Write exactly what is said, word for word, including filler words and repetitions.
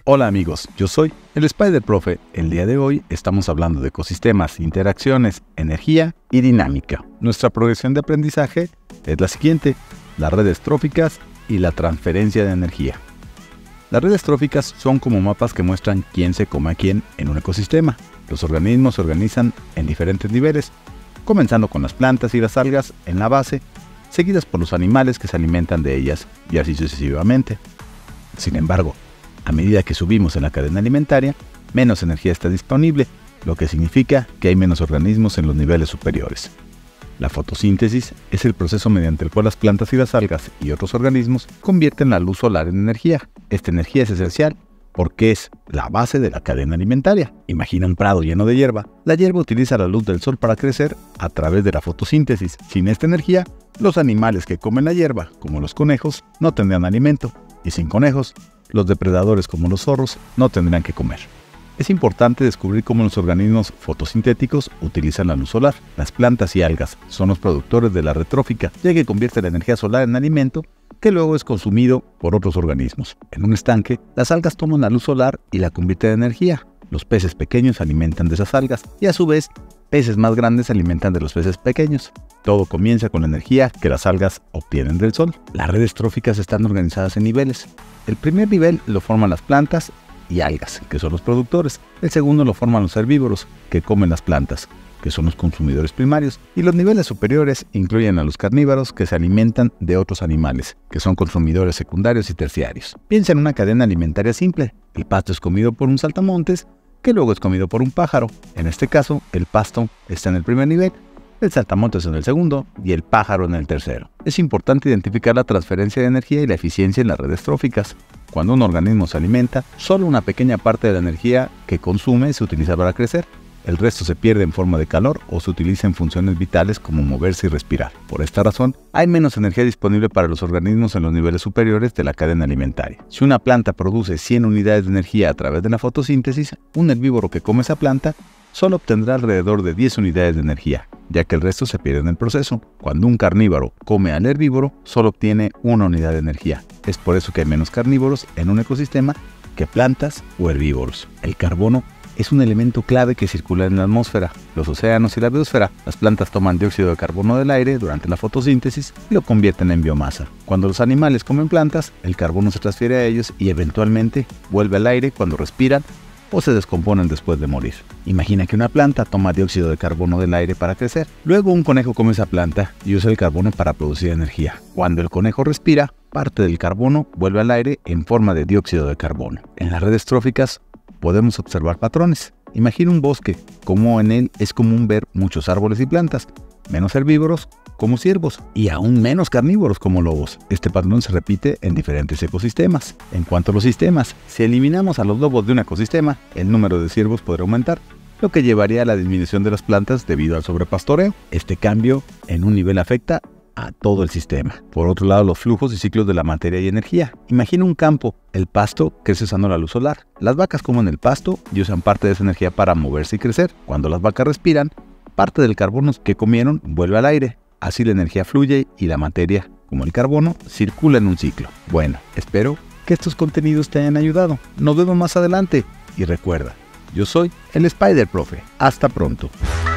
Hola amigos, yo soy el Spider Profe. El día de hoy estamos hablando de ecosistemas, interacciones, energía y dinámica. Nuestra progresión de aprendizaje es la siguiente: las redes tróficas y la transferencia de energía. Las redes tróficas son como mapas que muestran quién se come a quién en un ecosistema. Los organismos se organizan en diferentes niveles, comenzando con las plantas y las algas en la base, seguidas por los animales que se alimentan de ellas y así sucesivamente. Sin embargo, a medida que subimos en la cadena alimentaria, menos energía está disponible, lo que significa que hay menos organismos en los niveles superiores. La fotosíntesis es el proceso mediante el cual las plantas y las algas y otros organismos convierten la luz solar en energía. Esta energía es esencial porque es la base de la cadena alimentaria. Imagina un prado lleno de hierba. La hierba utiliza la luz del sol para crecer a través de la fotosíntesis. Sin esta energía, los animales que comen la hierba, como los conejos, no tendrían alimento. Y sin conejos, los depredadores como los zorros no tendrían que comer. Es importante descubrir cómo los organismos fotosintéticos utilizan la luz solar. Las plantas y algas son los productores de la red trófica, ya que convierte la energía solar en alimento que luego es consumido por otros organismos. En un estanque, las algas toman la luz solar y la convierten en energía. Los peces pequeños se alimentan de esas algas y a su vez, peces más grandes se alimentan de los peces pequeños. Todo comienza con la energía que las algas obtienen del sol. Las redes tróficas están organizadas en niveles. El primer nivel lo forman las plantas y algas, que son los productores. El segundo lo forman los herbívoros, que comen las plantas, que son los consumidores primarios. Y los niveles superiores incluyen a los carnívoros, que se alimentan de otros animales, que son consumidores secundarios y terciarios. Piensa en una cadena alimentaria simple. El pasto es comido por un saltamontes, que luego es comido por un pájaro. En este caso, el pasto está en el primer nivel, el saltamontes en el segundo y el pájaro en el tercero. Es importante identificar la transferencia de energía y la eficiencia en las redes tróficas. Cuando un organismo se alimenta, solo una pequeña parte de la energía que consume se utiliza para crecer. El resto se pierde en forma de calor o se utiliza en funciones vitales como moverse y respirar. Por esta razón, hay menos energía disponible para los organismos en los niveles superiores de la cadena alimentaria. Si una planta produce cien unidades de energía a través de la fotosíntesis, un herbívoro que come esa planta solo obtendrá alrededor de diez unidades de energía, ya que el resto se pierde en el proceso. Cuando un carnívoro come al herbívoro, solo obtiene una unidad de energía. Es por eso que hay menos carnívoros en un ecosistema que plantas o herbívoros. El carbono es un elemento clave que circula en la atmósfera, los océanos y la biosfera. Las plantas toman dióxido de carbono del aire durante la fotosíntesis y lo convierten en biomasa. Cuando los animales comen plantas, el carbono se transfiere a ellos y eventualmente vuelve al aire cuando respiran o se descomponen después de morir. Imagina que una planta toma dióxido de carbono del aire para crecer. Luego un conejo come esa planta y usa el carbono para producir energía. Cuando el conejo respira, parte del carbono vuelve al aire en forma de dióxido de carbono. En las redes tróficas podemos observar patrones. Imagina un bosque, como en él es común ver muchos árboles y plantas, menos herbívoros como ciervos y aún menos carnívoros como lobos. Este patrón se repite en diferentes ecosistemas. En cuanto a los sistemas, si eliminamos a los lobos de un ecosistema, el número de ciervos podrá aumentar, lo que llevaría a la disminución de las plantas debido al sobrepastoreo. Este cambio en un nivel afecta a todo el sistema. Por otro lado, los flujos y ciclos de la materia y energía. Imagina un campo. El pasto crece usando la luz solar. Las vacas comen el pasto y usan parte de esa energía para moverse y crecer. Cuando las vacas respiran, parte del carbono que comieron vuelve al aire. Así la energía fluye y la materia, como el carbono, circula en un ciclo. Bueno, espero que estos contenidos te hayan ayudado. Nos vemos más adelante y recuerda, yo soy el Spider Profe. Hasta pronto.